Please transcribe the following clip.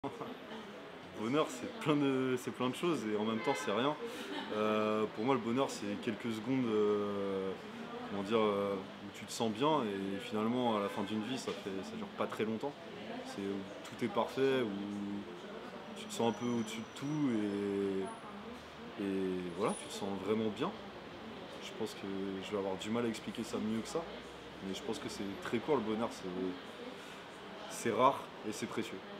Le bonheur, c'est plein de choses et en même temps, c'est rien. Pour moi, le bonheur, c'est quelques secondes, comment dire, où tu te sens bien et finalement, à la fin d'une vie, ça dure pas très longtemps. C'est où tout est parfait, où tu te sens un peu au-dessus de tout et voilà, tu te sens vraiment bien. Je pense que je vais avoir du mal à expliquer ça mieux que ça, mais je pense que c'est très court le bonheur, c'est rare et c'est précieux.